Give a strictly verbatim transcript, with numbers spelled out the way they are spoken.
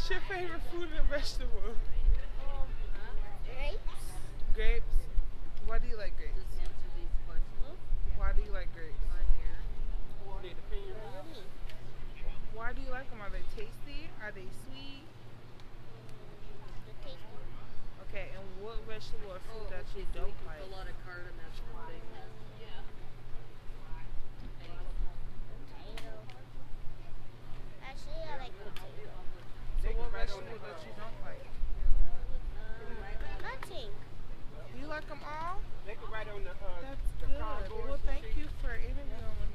What's your favorite fruit and vegetable? Um, grapes. Grapes. Why do you like grapes? Just answer these questions Why do you like grapes? on here. They depend on you. Why do you like them? Are they tasty? Are they sweet? The tasty. Okay, and what vegetable or fruit Oh, that okay, you so we don't can like? fill out a card and that's the thing.